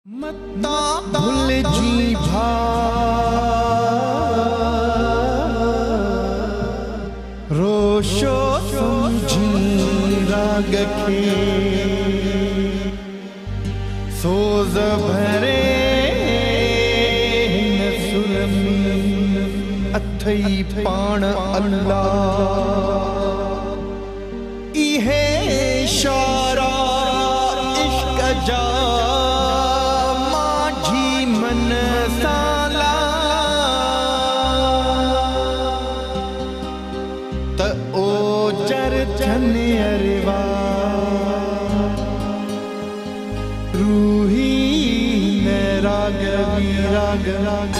मत्ता भूल जी भा रोशो समझी राग के सोज भरे सुरमी अथई पाण अल्लाह इहे इशारा इश्क जा अरवा रूही न राग राग राग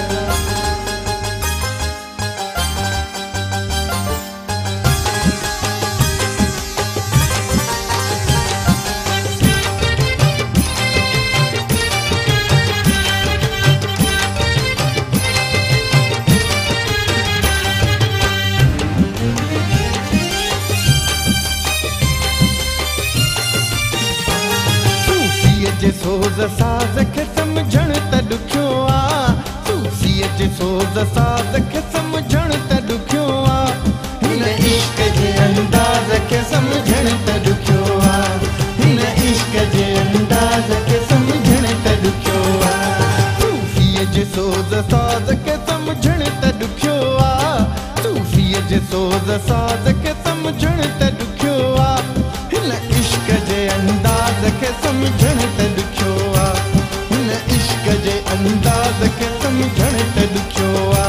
जे सोज़ साज़ खे समझण त ॾुखियो आ सूफ़ीअ जे सोज़ साज़ खे समझण त ॾुखियो आ हिन इश्क जे अंदाज़ खे समझण त ॾुखियो आ हिन इश्क जे अंदाज़ खे समझण त ॾुखियो आ सूफ़ीअ जे सोज़ साज़ खे समझण त ॾुखियो आ सूफ़ीअ जे सोज़ साज़ खे समझण त ॾुखियो आ हिन इश्क जे अंदाज़ खे समझण त ॾुखियो आ हिन इश्क जे अंदाज़ खे समझण त ॾुखियो आ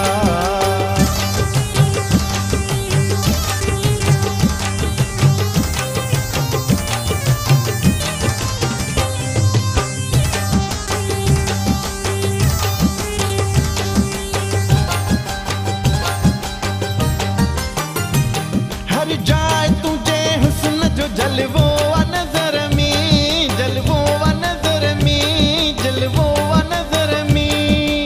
हर जाए तुझे हुस्न जो जलवो नजर में जलवो नजर में जलवो नजर में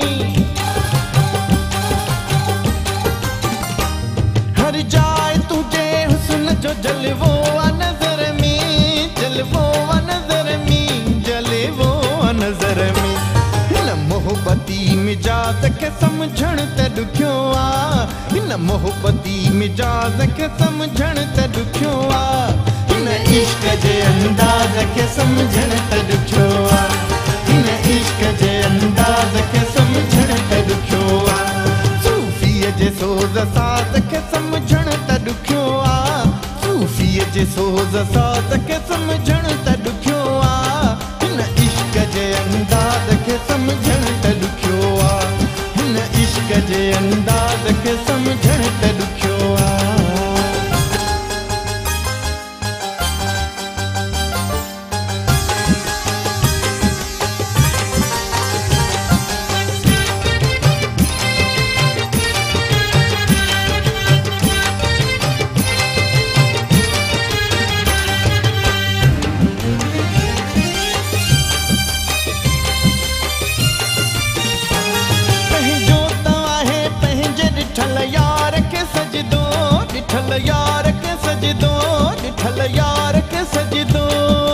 हर जाए तुझे हुस्न जो जलवो नजर में जलवो नजर में जलवो नजर में हिन मोहब्बती मिजाज खे समझण त ॾुखियो आ हिन मोहब्बती मिजाज खे समझण त ॾुखियो आ हिन इश्क जे अंदाज़ खे समझण त ॾुखियो आ हिन इश्क जे अंदाज़ खे समझण त ॾुखियो आ सूफ़ीअ जे सोज़ साज़ खे समझण त ॾुखियो आ सूफ़ीअ जे सोज़ साज़ खे समझण त ॾुखियो आ हिन इश्क जे अंदाज़ खे समझण त ॾुखियो आ हिन इश्क जे अंदाज़ खे समझण त ॾुखियो आ यार के सजदो डिठल यार के सजदो डिठल यार के सजदो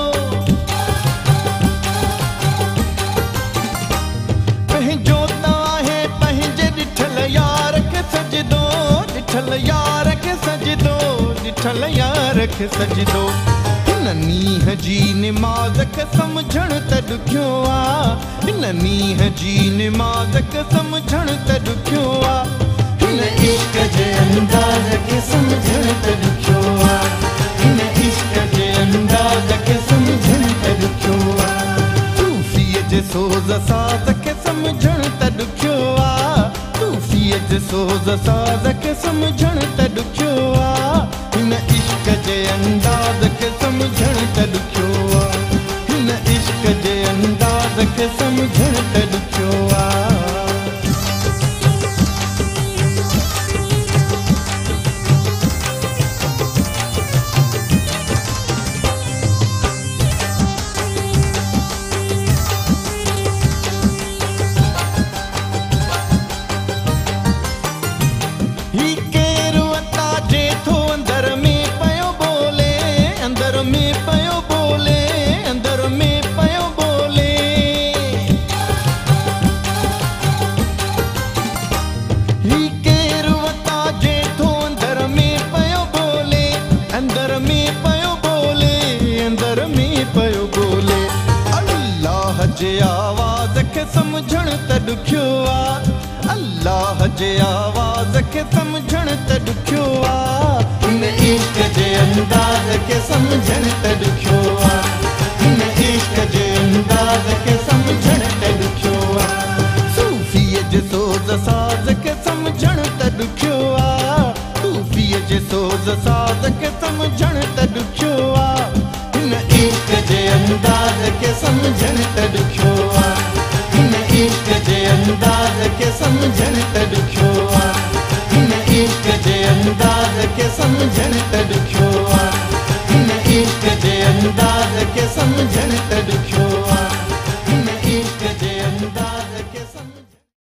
पंहिंजो ताहे पंहिंजे डिठल यार के सजदो डिठल यार के सजदो डिठल यार के सजदो हिन नीह जी निमाज़ खे समझण त ॾुखियो आ हिन नीह जी निमाज़ खे समझण त ॾुखियो आ हिन इश्क जे अंदाज़ खे समझण त ॾुखियो आ हिन इश्क जे अंदाज़ खे समझण त ॾुखियो आ सूफ़ीअ जे सोज़ साज़ खे समझण त ॾुखियो आ सूफ़ीअ जे सोज़ साज़ खे समझण त ॾुखियो आ हिन इश्क जे अंदाज़ खे समझण त ॾुखियो आ हिन इश्क जे अंदाज़ खे समझण त ॾुखियो आ में पयो बोले अंदर में पयो बोले जे आवाज़ खे समझण त ॾुखियो आहे, अल्लाह जे आवाज़ खे समझण त ॾुखियो आहे, हिन इश्क जे अंदाज़ खे समझण त ॾुखियो आहे, हिन इश्क जे अंदाज़ खे समझण त ॾुखियो आहे, सूफ़ीअ जे सोज़ साज़ खे समझण त ॾुखियो आहे, सूफ़ीअ जे सोज़ साज़ खे समझण त ॾुखियो आहे, हिन इश्क जे अंदाज़ खे समझण त ॾुखियो आहे, हिन इश्क जे अंदाज़ खे समझण त ॾुखियो आहे, हिन इश्क जे अंदाज़ खे समझण त ॾुखियो आहे, हिन इश्क जे अंदाज़ खे समझण त ॾुखियो आहे, हिन इश्क जे अंदाज़